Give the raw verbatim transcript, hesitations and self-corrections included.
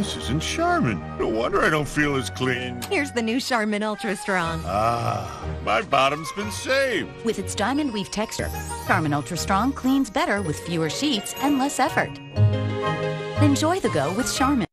This isn't Charmin. No wonder I don't feel as clean. Here's the new Charmin Ultra Strong. Ah, my bottom's been saved. With its diamond weave texture, Charmin Ultra Strong cleans better with fewer sheets and less effort. Enjoy the go with Charmin.